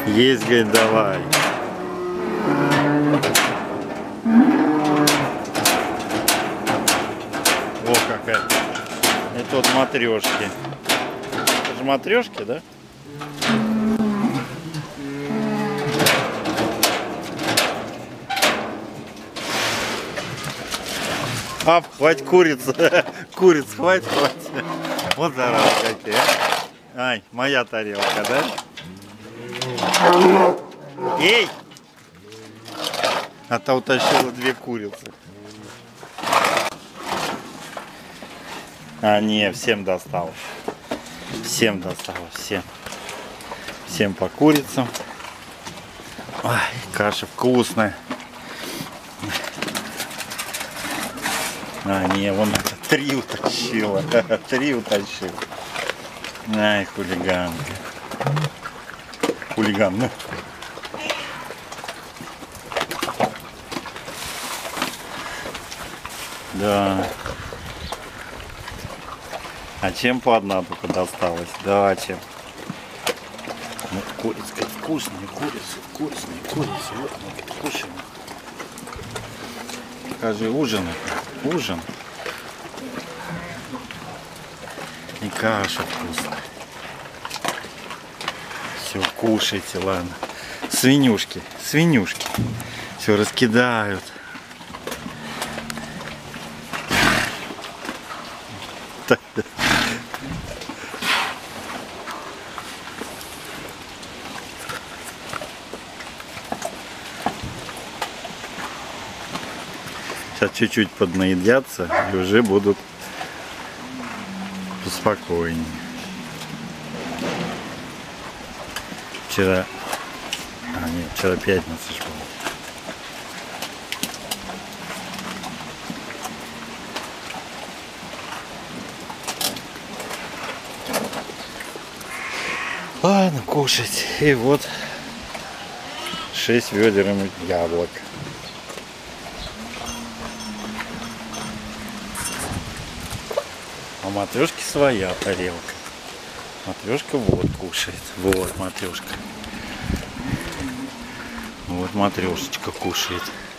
Есть, говорит, давай. О, какая. Это вот матрешки. Это же матрешки, да? А, хватит курица. Куриц, хватит. Вот зараза какие. Ай, моя тарелка, да? Эй! А та утащила 2 курицы. А, не, всем досталось. Всем досталось, всем. Всем по курицам. Ай, каша вкусная. А, не, вон 3 утащила. 3 утащила. Ай, хулиганка. Хулиган, ну. Да. А чем по одна только досталась? Да, чем? Ну, курица, вкусная, курица. Вот мы кушаем. Скажи, ужин. Ужин. И каша вкусная. Все, кушайте, ладно. Свинюшки. Все раскидают. Сейчас чуть-чуть поднаедятся и уже будут поспокойнее. Вчера пятница же была. Ладно, кушать. И вот 6 ведер яблок. А матрешки своя тарелка. Матрешка вот кушает. Вот матрешка. Вот матрешечка кушает.